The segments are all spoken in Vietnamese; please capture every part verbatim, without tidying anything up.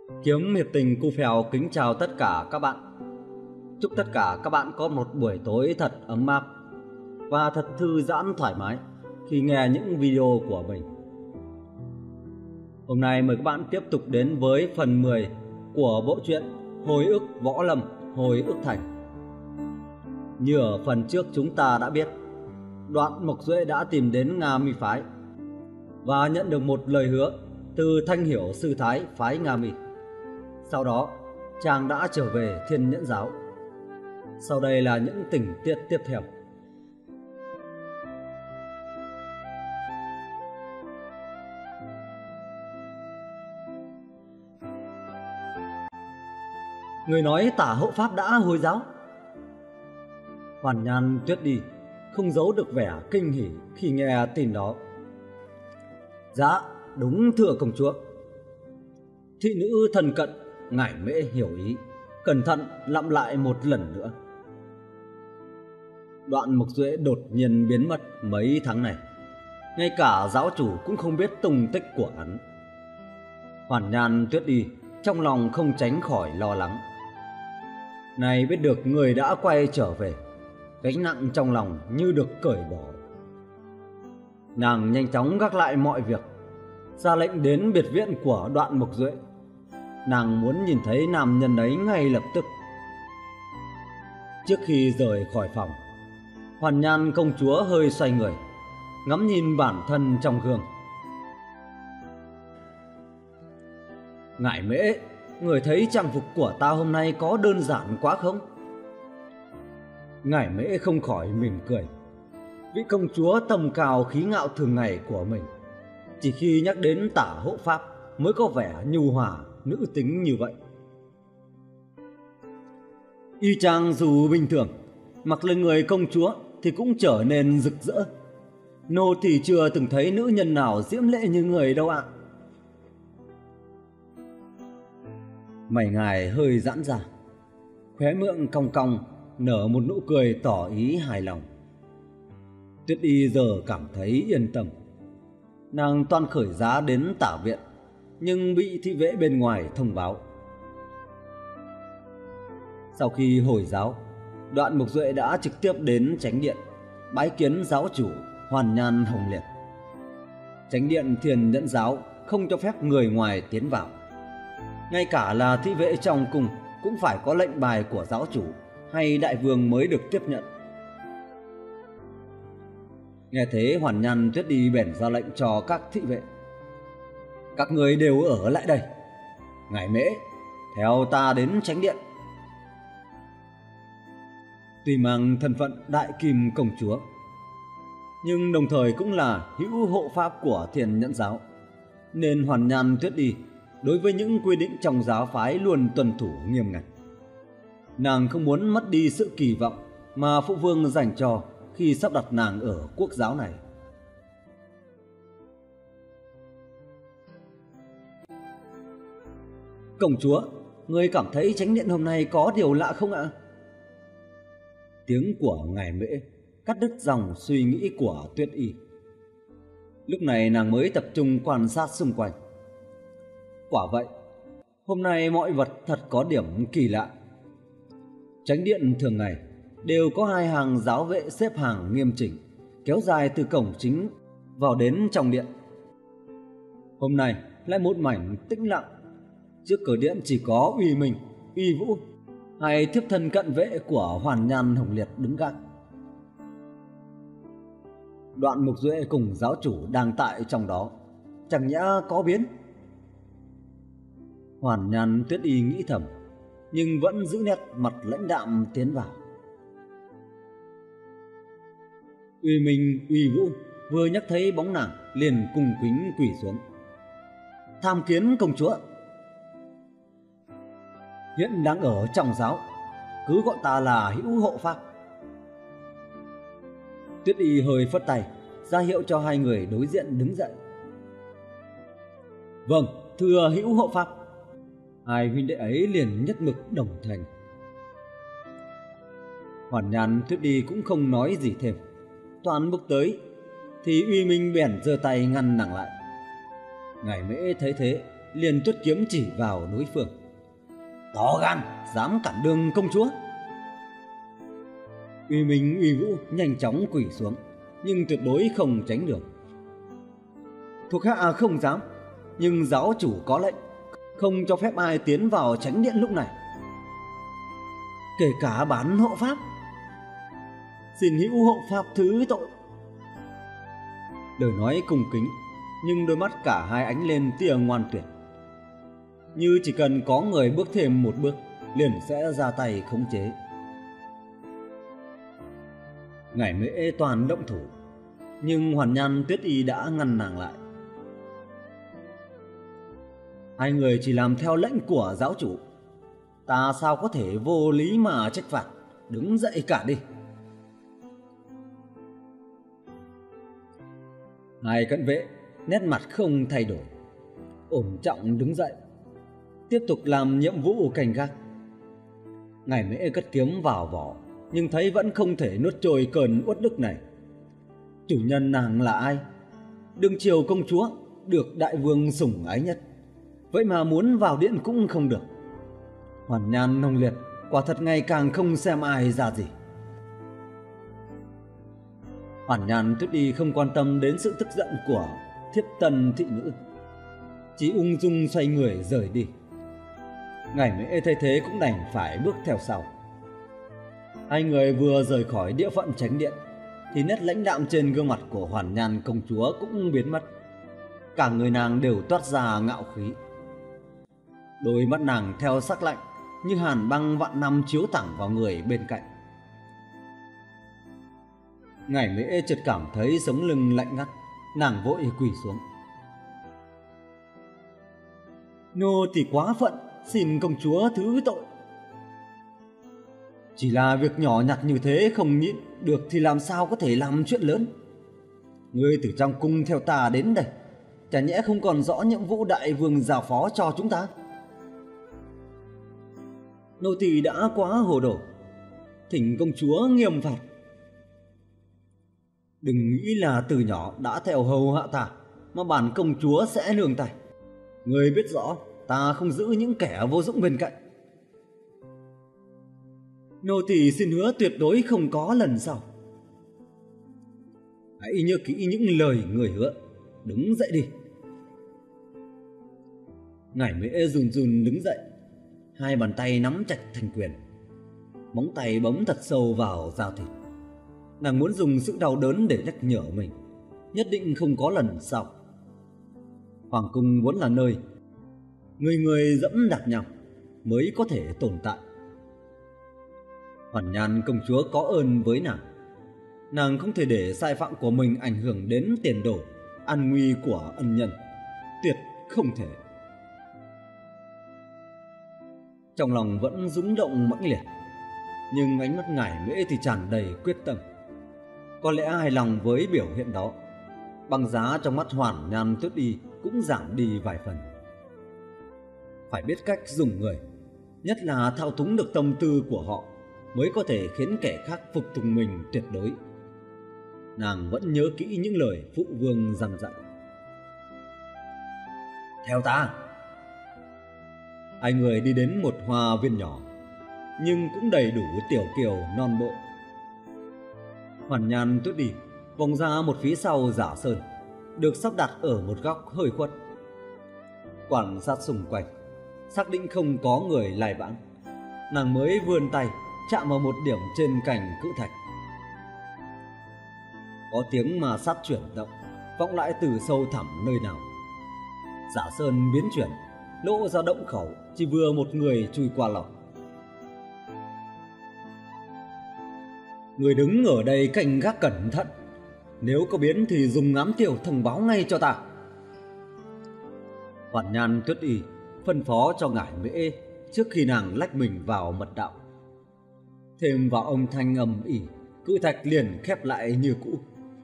Kiếm Hiệp Tình Cu Phèo kính chào tất cả các bạn. Chúc tất cả các bạn có một buổi tối thật ấm áp và thật thư giãn thoải mái khi nghe những video của mình. Hôm nay mời các bạn tiếp tục đến với phần mười của bộ truyện Hồi ức Võ Lâm, Hồi ức Thành. Như ở phần trước chúng ta đã biết, Đoạn Mộc Duệ đã tìm đến Nga Mi Phái và nhận được một lời hứa từ Thanh Hiểu Sư Thái phái Nga Mi. Sau đó chàng đã trở về Thiên Nhẫn Giáo. Sau đây là những tình tiết tiếp theo. Người nói Tả Hộ Pháp đã hồi giáo. Hoàn Nhan Tuyết đi không giấu được vẻ kinh hỉ khi nghe tin đó. Dạ đúng thưa công chúa. Thị nữ thân cận Ngải Mễ hiểu ý, cẩn thận lặp lại một lần nữa. Đoạn Mộc Duệ đột nhiên biến mất mấy tháng này, ngay cả giáo chủ cũng không biết tung tích của hắn. Hoàn Nhan Tuyết đi trong lòng không tránh khỏi lo lắng. Này biết được người đã quay trở về, gánh nặng trong lòng như được cởi bỏ. Nàng nhanh chóng gác lại mọi việc, ra lệnh đến biệt viện của Đoạn Mộc Duệ. Nàng muốn nhìn thấy nam nhân ấy ngay lập tức. Trước khi rời khỏi phòng, Hoàn Nhan công chúa hơi xoay người, ngắm nhìn bản thân trong gương. Ngải Mễ, người thấy trang phục của ta hôm nay có đơn giản quá không? Ngải Mễ không khỏi mỉm cười. Vị công chúa tầm cao khí ngạo thường ngày của mình, chỉ khi nhắc đến Tả Hộ Pháp mới có vẻ nhu hòa nữ tính như vậy. Y chang dù bình thường, mặc lên người công chúa thì cũng trở nên rực rỡ. Nô thì chưa từng thấy nữ nhân nào diễm lệ như người đâu ạ. Mày ngài hơi giãn ra, khóe miệng cong cong nở một nụ cười tỏ ý hài lòng. Tuyết Y giờ cảm thấy yên tâm. Nàng toan khởi giá đến Tả viện, nhưng bị thị vệ bên ngoài thông báo. Sau khi hồi giáo, Đoạn Mộc Duệ đã trực tiếp đến Chánh Điện bái kiến giáo chủ Hoàn Nhan Hồng Liệt. Chánh Điện Thiên Nhẫn Giáo không cho phép người ngoài tiến vào, ngay cả là thị vệ trong cung cũng phải có lệnh bài của giáo chủ hay đại vương mới được tiếp nhận. Nghe thế, Hoàn Nhan Tuyết đi bèn ra lệnh cho các thị vệ: các người đều ở lại đây. Ngải Mễ, theo ta đến Chánh Điện. Tuy mang thân phận đại kim công chúa, nhưng đồng thời cũng là hữu hộ pháp của Thiên Nhẫn Giáo, nên Hoàn Nhan Tuyết đi đối với những quy định trong giáo phái luôn tuân thủ nghiêm ngặt. Nàng không muốn mất đi sự kỳ vọng mà phụ vương dành cho khi sắp đặt nàng ở quốc giáo này. Công chúa, người cảm thấy Chánh Điện hôm nay có điều lạ không ạ? Tiếng của Ngải Mễ cắt đứt dòng suy nghĩ của Tuyết Y. Lúc này nàng mới tập trung quan sát xung quanh. Quả vậy, hôm nay mọi vật thật có điểm kỳ lạ. Chánh Điện thường ngày đều có hai hàng giáo vệ xếp hàng nghiêm chỉnh, kéo dài từ cổng chính vào đến trong điện. Hôm nay lại một mảnh tĩnh lặng. Trước cửa điện chỉ có Uy Minh, Uy Vũ hay thiếp thân cận vệ của Hoàn Nhan Hồng Liệt đứng gác. Đoạn Mộc Duệ cùng giáo chủ đang tại trong đó, chẳng nhẽ có biến? Hoàn Nhan Tuyết Y nghĩ thầm, nhưng vẫn giữ nét mặt lãnh đạm tiến vào. Uy Minh, Uy Vũ vừa nhắc thấy bóng nàng liền cung kính quỳ xuống. Tham kiến công chúa. Hiện đang ở trong giáo, cứ gọi ta là hữu hộ pháp. Tuyết Y hơi phất tay ra hiệu cho hai người đối diện đứng dậy. Vâng, thưa hữu hộ pháp. Hai huynh đệ ấy liền nhất mực đồng thành. Hoàn Nhan Tuyết đi cũng không nói gì thêm, toàn bước tới thì Uy Minh bèn giơ tay ngăn nàng lại. Ngải Mễ thấy thế liền tuốt kiếm chỉ vào đối phương. To gan, dám cản đường công chúa. Uy Minh Uy Vũ nhanh chóng quỳ xuống, nhưng tuyệt đối không tránh được. Thuộc hạ không dám, nhưng giáo chủ có lệnh không cho phép ai tiến vào chánh điện lúc này, kể cả bán hộ pháp. Xin hữu hộ pháp thứ tội. Lời nói cung kính, nhưng đôi mắt cả hai ánh lên tia ngoan tuyệt, như chỉ cần có người bước thêm một bước liền sẽ ra tay khống chế. Ngải Mễ toàn động thủ, nhưng Hoàn Nhan Tuyết Y đã ngăn nàng lại. Hai người chỉ làm theo lệnh của giáo chủ, ta sao có thể vô lý mà trách phạt. Đứng dậy cả đi. Hai cận vệ nét mặt không thay đổi, ổn trọng đứng dậy, tiếp tục làm nhiệm vụ canh gác. Ngải Mễ cất kiếm vào vỏ, nhưng thấy vẫn không thể nuốt trôi cơn uất ức này. Chủ nhân nàng là ai? Đương triều công chúa, được đại vương sủng ái nhất, vậy mà muốn vào điện cũng không được. Hoàn Nhan nồng liệt, quả thật ngày càng không xem ai ra gì. Hoàn Nhan Tuyết Y không quan tâm đến sự tức giận của thiếp tân thị nữ, chỉ ung dung xoay người rời đi. Ngải Mễ thấy thế cũng đành phải bước theo sau. Hai người vừa rời khỏi địa phận chánh điện thì nét lãnh đạm trên gương mặt của Hoàn Nhan công chúa cũng biến mất. Cả người nàng đều toát ra ngạo khí. Đôi mắt nàng theo sắc lạnh như hàn băng vạn năm chiếu thẳng vào người bên cạnh. Ngải Mễ chợt cảm thấy sống lưng lạnh ngắt, nàng vội quỳ xuống. Nô thì quá phận, xin công chúa thứ tội. Chỉ là việc nhỏ nhặt như thế không nhịn được thì làm sao có thể làm chuyện lớn. Ngươi từ trong cung theo ta đến đây, chả nhẽ không còn rõ nhiệm vụ đại vương giao phó cho chúng ta? Nô tỳ đã quá hồ đồ, thỉnh công chúa nghiêm phạt. Đừng nghĩ là từ nhỏ đã theo hầu hạ ta mà bản công chúa sẽ nương tay. Ngươi biết rõ ta không giữ những kẻ vô dụng bên cạnh. Nô tỳ xin hứa tuyệt đối không có lần sau. Hãy nhớ kỹ những lời người hứa. Đứng dậy đi. Ngải Mễ run run đứng dậy, hai bàn tay nắm chặt thành quyền, móng tay bấm thật sâu vào da thịt. Nàng muốn dùng sự đau đớn để nhắc nhở mình nhất định không có lần sau. Hoàng cung vốn là nơi người người dẫm đạp nhau mới có thể tồn tại. Hoàn Nhan công chúa có ơn với nàng, nàng không thể để sai phạm của mình ảnh hưởng đến tiền đồ an nguy của ân nhân, tuyệt không thể. Trong lòng vẫn rúng động mãnh liệt, nhưng ánh mắt Ngải Mễ thì tràn đầy quyết tâm. Có lẽ hài lòng với biểu hiện đó, băng giá trong mắt Hoàn Nhan Tuyết Y cũng giảm đi vài phần. Phải biết cách dùng người, nhất là thao túng được tâm tư của họ, mới có thể khiến kẻ khác phục tùng mình tuyệt đối. Nàng vẫn nhớ kỹ những lời phụ vương dặn dạy. Theo ta. Hai người đi đến một hoa viên nhỏ, nhưng cũng đầy đủ tiểu kiều non bộ. Hoàn Nhan Tuyết Y vòng ra một phía sau Giả Sơn, được sắp đặt ở một góc hơi khuất. Quan sát xung quanh, xác định không có người lai vãng, nàng mới vươn tay chạm vào một điểm trên cành cự thạch. Có tiếng ma sát chuyển động vọng lại từ sâu thẳm nơi nào. Giả Sơn biến chuyển, lộ ra động khẩu chỉ vừa một người chui qua lọt. Người đứng ở đây canh gác cẩn thận, nếu có biến thì dùng ngắm tiểu thông báo ngay cho ta. Hoàn Nhan Tuyết Y phân phó cho Ngải Mễ trước khi nàng lách mình vào mật đạo. Thêm vào âm thanh ầm ỉ, cự thạch liền khép lại như cũ.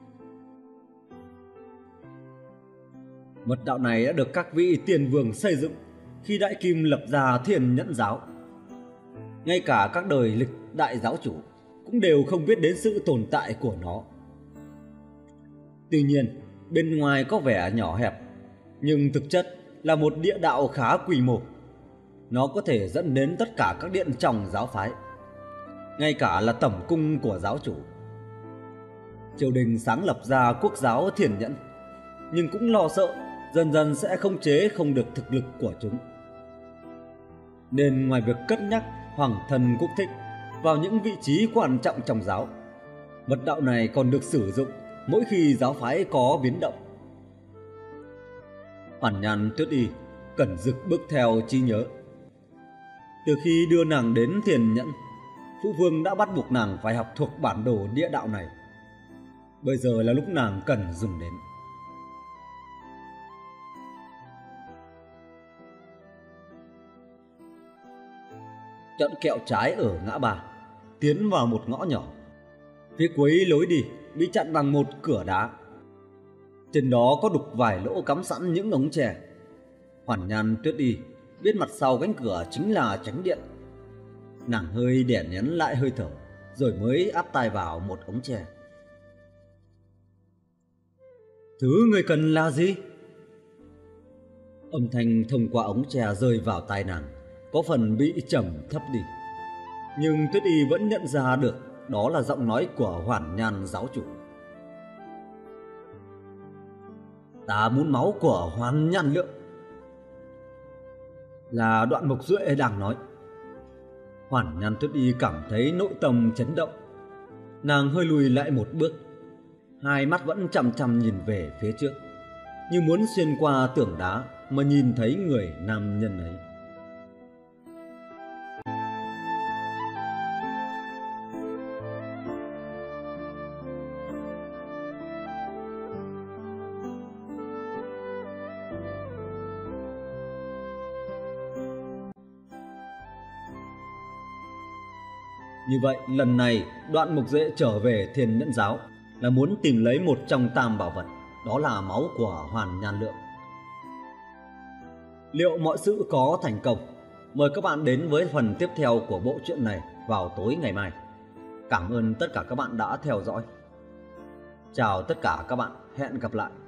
Mật đạo này đã được các vị tiền vương xây dựng khi Đại Kim lập ra Thiên Nhẫn giáo. Ngay cả các đời lịch đại giáo chủ cũng đều không biết đến sự tồn tại của nó. Tuy nhiên, bên ngoài có vẻ nhỏ hẹp, nhưng thực chất là một địa đạo khá quy mô. Nó có thể dẫn đến tất cả các điện trong giáo phái, ngay cả là tẩm cung của giáo chủ. Triều đình sáng lập ra quốc giáo Thiền Nhẫn, nhưng cũng lo sợ dần dần sẽ khống chế không được thực lực của chúng. Nên ngoài việc cất nhắc Hoàng thân quốc thích vào những vị trí quan trọng trong giáo, mật đạo này còn được sử dụng mỗi khi giáo phái có biến động. Hoàn Nhan Tuyết Y cẩn dực bước theo trí nhớ. Từ khi đưa nàng đến Thiền Nhẫn, Phụ Vương đã bắt buộc nàng phải học thuộc bản đồ địa đạo này. Bây giờ là lúc nàng cần dùng đến. Chọn kẹo trái ở ngã ba, tiến vào một ngõ nhỏ. Phía cuối lối đi bị chặn bằng một cửa đá. Trên đó có đục vài lỗ cắm sẵn những ống tre. Hoàn Nhan Tuyết Y biết mặt sau cánh cửa chính là chánh điện. Nàng hơi đè nén lại hơi thở, rồi mới áp tai vào một ống tre. Thứ người cần là gì? Âm thanh thông qua ống tre rơi vào tai nàng, có phần bị trầm thấp đi. Nhưng Tuyết Y vẫn nhận ra được đó là giọng nói của Hoàn Nhan giáo chủ. Ta muốn máu của Hoàn Nhan Lượng. Là Đoạn Mục Duệ đang nói. Hoàn Nhan Tuyết Y cảm thấy nội tâm chấn động. Nàng hơi lùi lại một bước, hai mắt vẫn chằm chằm nhìn về phía trước, như muốn xuyên qua tường đá mà nhìn thấy người nam nhân ấy. Như vậy lần này Đoạn Mục Duệ trở về Thiên Nhẫn giáo là muốn tìm lấy một trong tam bảo vật, đó là máu của Hoàn Nhan Lượng. Liệu mọi sự có thành công? Mời các bạn đến với phần tiếp theo của bộ truyện này vào tối ngày mai. Cảm ơn tất cả các bạn đã theo dõi. Chào tất cả các bạn, hẹn gặp lại.